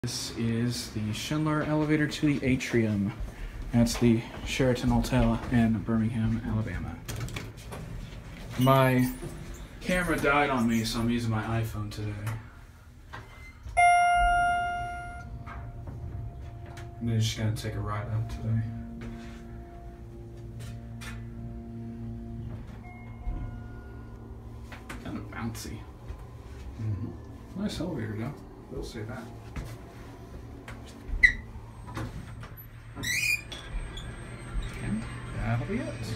This is the Schindler elevator to the atrium. That's the Sheraton Hotel in Birmingham, Alabama. My camera died on me, so I'm using my iPhone today. I'm just gonna take a ride up today. Kind of bouncy. Nice elevator though, we'll say that. And that'll be it.